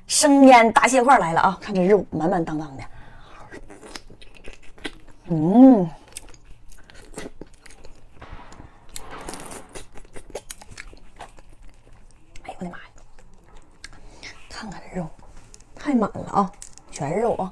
生腌大蟹块来了啊！看这肉满满当当的，哎呦我的妈呀！看看这肉，太满了啊，全是肉啊！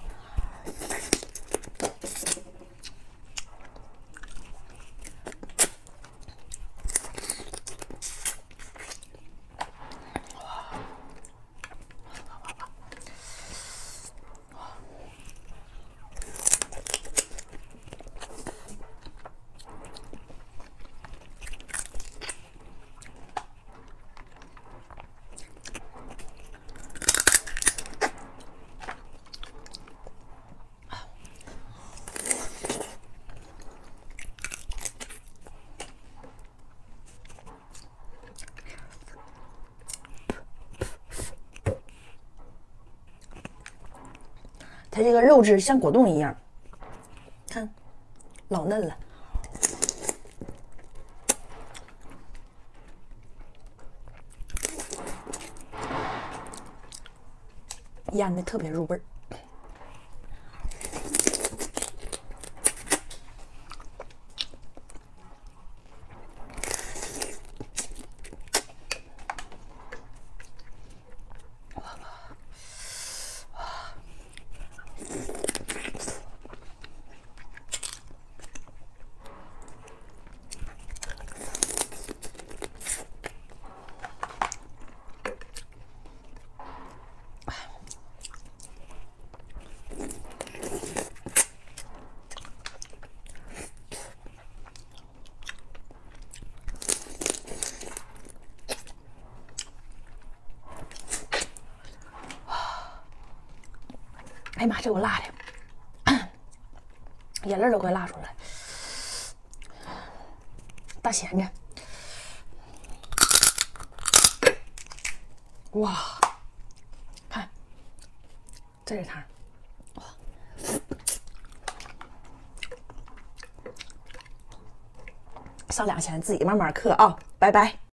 它这个肉质像果冻一样，看，老嫩了，腌的特别入味儿。哎呀妈，这给我辣的，眼泪都快辣出来。大咸着，哇，看，这是汤，哇，上2钱自己慢慢嗑啊，拜拜。